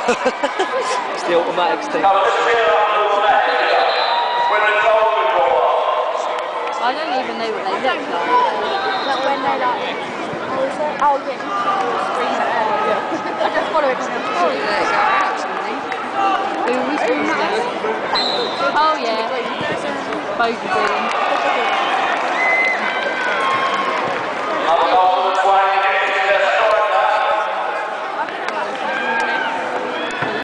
It's the automatics thing. I don't even know what they look like. Like when they like, oh yeah, screen that earlier. I just follow it because Oh, who was doing that? Oh yeah, both of them.